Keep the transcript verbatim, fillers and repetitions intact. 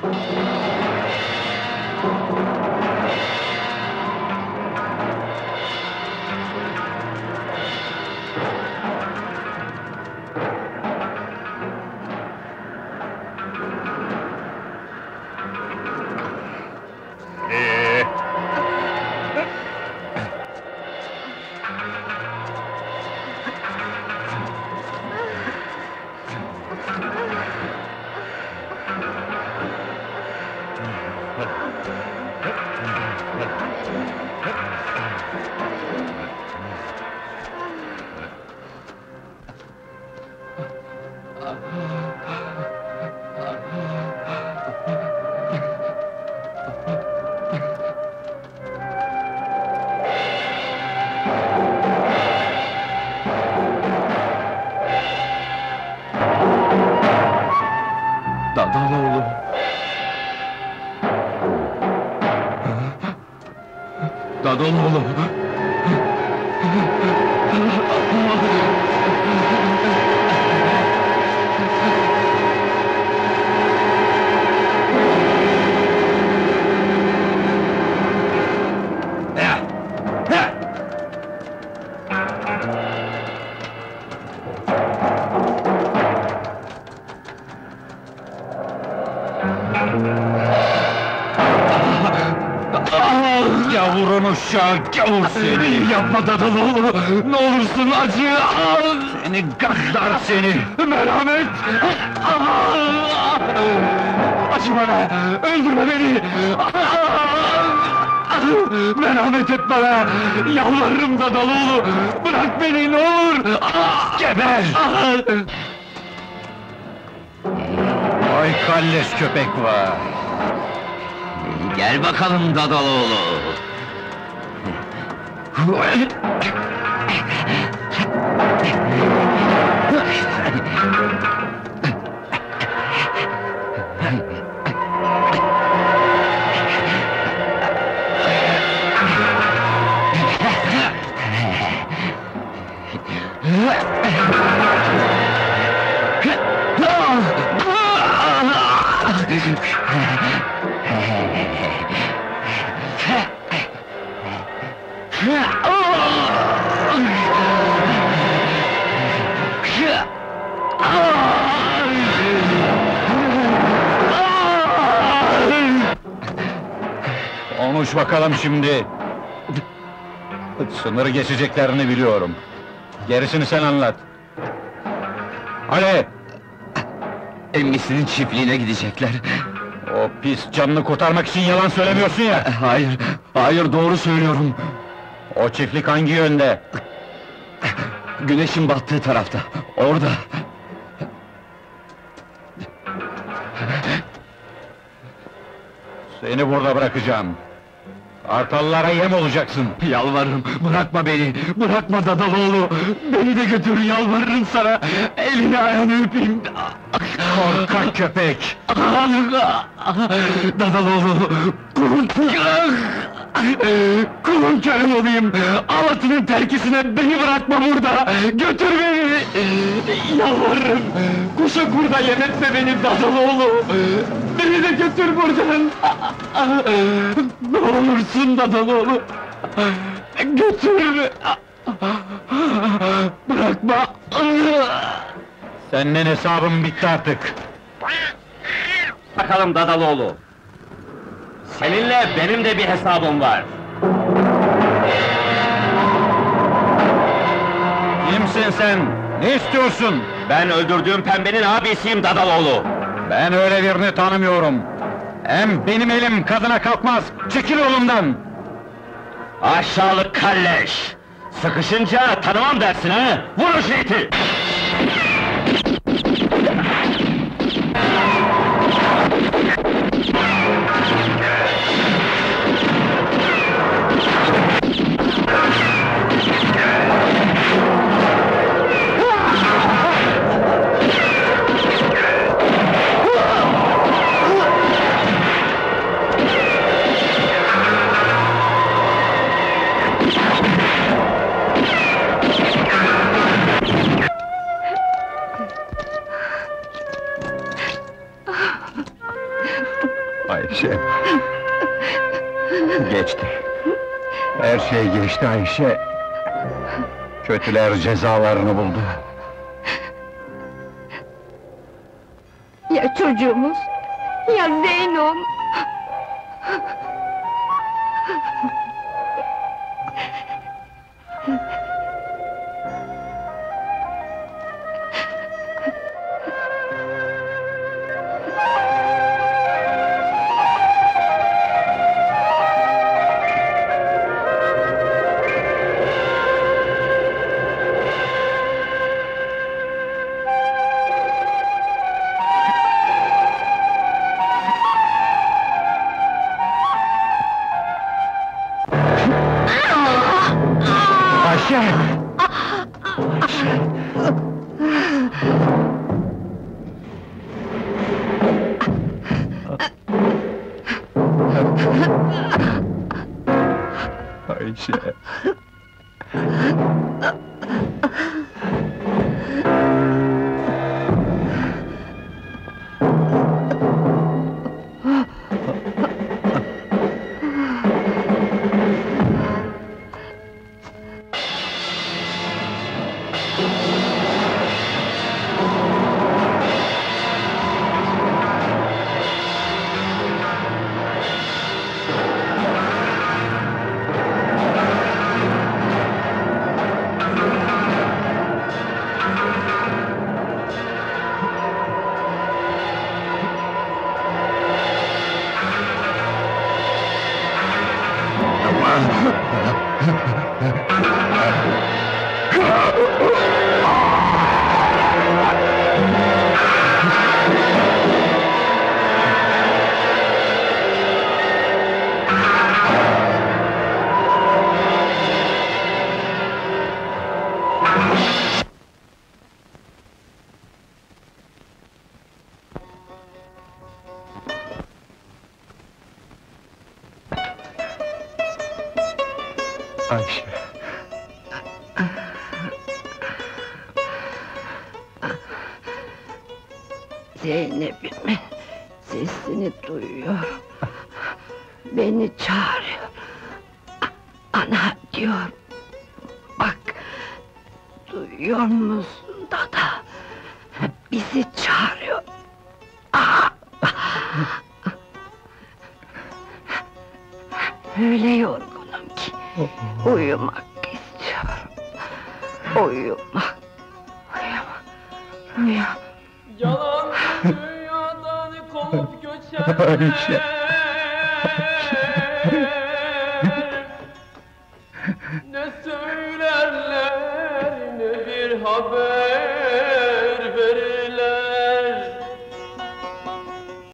Dadaloğlu! Dadaloğlu! Gavurun uşağı, gavur seni! Yapma Dadaloğlu! Ne olursun acı! Seni gaddar seni! Merhamet! Acıma be! Öldürme beni! Merhamet et bana! Yalvarırım Dadaloğlu! Bırak beni ne olur! Geber! Vay kalleş köpek var! Gel bakalım Dadaloğlu! Konuş bakalım şimdi! Sınırı geçeceklerini biliyorum. Gerisini sen anlat! Hadi! Emmisinin çiftliğine gidecekler. O pis canını kurtarmak için yalan söylemiyorsun ya! Hayır, hayır doğru söylüyorum. O çiftlik hangi yönde? Güneşin battığı tarafta, orada. Seni burada bırakacağım. Kartallara yem olacaksın! Yalvarırım, bırakma beni, bırakma Dadaloğlu! Beni de götür, yalvarırım sana! Elini ayağını öpeyim! Korkak köpek! Dadaloğlu! Kulun! Kulun körüm olayım! Alatının terkisine beni bırakma burada! Götür beni! Yalvarırım! Kuşa kurda yem etme beni Dadaloğlu! Beni de götür buradan! Ne olursun Dadaloğlu! Götür! Bırakma! Seninle hesabım bitti artık! Bakalım Dadaloğlu! Seninle benim de bir hesabım var! Kimsin sen? Ne istiyorsun? Ben öldürdüğüm pembenin abisiyim Dadaloğlu! Ben öyle birini tanımıyorum! Hem benim elim kadına kalkmaz! Çekil yolumdan! Aşağılık kalleş! Sıkışınca tanımam dersin ha? Vur o şeyti! Ayşe! Geçti. Her şey geçti Ayşe. Kötüler cezalarını buldu. Ya çocuğumuz? Ya Zeynom? Ayşe! Ayşe! Ayşe! Zeynep'imin sesini duyuyorum. Beni çağırıyor. A- Ana diyor. Bak, duyuyor musun dada? Bizi çağırıyor. Aa! Öyle yorgunum ki uyumak istiyorum. Uyumak, uyumak, uyumak. Yalan dünyadan kopup göçer. Ayşe! Ne söylerler ne bir haber.